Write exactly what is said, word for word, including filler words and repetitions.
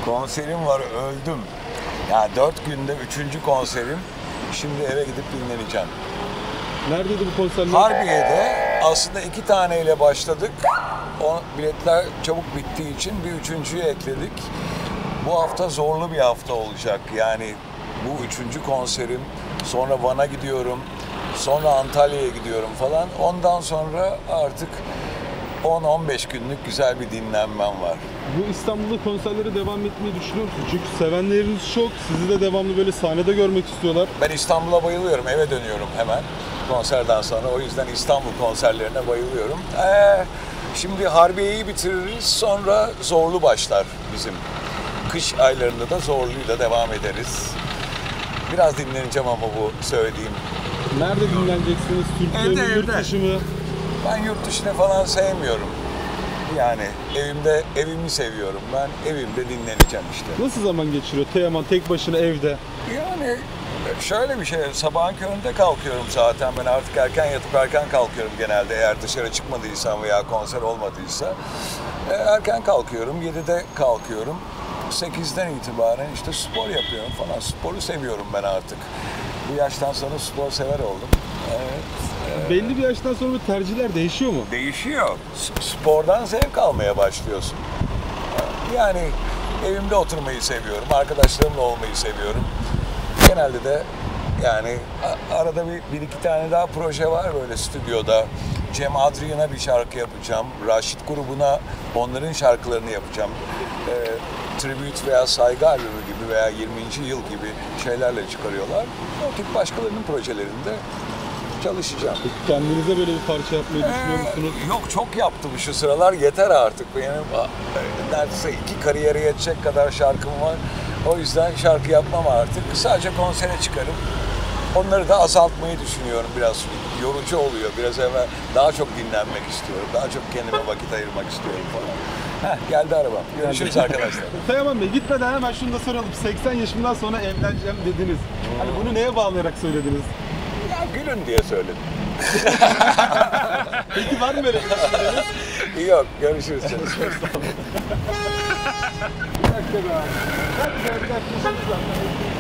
Konserim var, öldüm. Ya dört günde üçüncü konserim. Şimdi eve gidip dinleneceğim. Neredeydi bu konserler? Harbiye'de aslında iki taneyle başladık. O biletler çabuk bittiği için bir üçüncüyü ekledik. Bu hafta zorlu bir hafta olacak. Yani bu üçüncü konserim. Sonra Van'a gidiyorum. Sonra Antalya'ya gidiyorum falan. Ondan sonra artık on on beş günlük güzel bir dinlenmem var. Bu İstanbul'da konserlere devam etmeyi düşünüyor musunuz? Çünkü sevenleriniz çok. Sizi de devamlı böyle sahnede görmek istiyorlar. Ben İstanbul'a bayılıyorum. Eve dönüyorum hemen konserden sonra. O yüzden İstanbul konserlerine bayılıyorum. Ee, şimdi Harbiye'yi bitiririz. Sonra Zorlu başlar bizim. Kış aylarında da Zorlu'yla devam ederiz. Biraz dinleneceğim ama bu söylediğim. Nerede dinleneceksiniz? Türkiye mi, yurt dışı mı? Ben yurt dışını falan sevmiyorum. Yani evimde, evimi seviyorum. Ben evimde dinleneceğim işte. Nasıl zaman geçiriyor Teoman tek başına evde? Yani şöyle bir şey, sabahın köründe kalkıyorum zaten. Ben artık erken yatıp erken kalkıyorum genelde eğer dışarı çıkmadıysam veya konser olmadıysa. Erken kalkıyorum, yedide kalkıyorum. sekizden itibaren işte spor yapıyorum falan. Sporu seviyorum ben artık. Bu yaştan sonra spor sever oldum. Evet. Belli bir yaştan sonra tercihler değişiyor mu? Değişiyor. Spordan zevk almaya başlıyorsun. Yani evimde oturmayı seviyorum, arkadaşlarımla olmayı seviyorum. Genelde de yani arada bir, bir iki tane daha proje var böyle stüdyoda. Cem Adrian'a bir şarkı yapacağım. Raşit grubuna onların şarkılarını yapacağım. E, tribute veya saygı albümü gibi veya yirminci yıl gibi şeylerle çıkarıyorlar. O tip başkalarının projelerinde çalışacağım. Peki kendinize böyle bir parça yapmayı düşünüyor musunuz? Ee, yok çok yaptım şu sıralar, yeter artık. Benim neredeyse iki kariyere yetecek kadar şarkım var. O yüzden şarkı yapmam artık. Sadece konsere çıkarım. Onları da azaltmayı düşünüyorum biraz. Yorucu oluyor. Biraz evvel daha çok dinlenmek istiyorum. Daha çok kendime vakit ayırmak istiyorum falan. Heh, geldi arabam. Görüşürüz arkadaşlar. Teoman Bey gitmeden hemen şunu da soralım. seksen yaşımdan sonra evleneceğim dediniz. Hani bunu neye bağlayarak söylediniz? Ya gülün diye söyledim. Peki var mı böyle bir düşünceniz? Yok, görüşürüz. Bir dakika be abi. Bir dakika, bir dakika.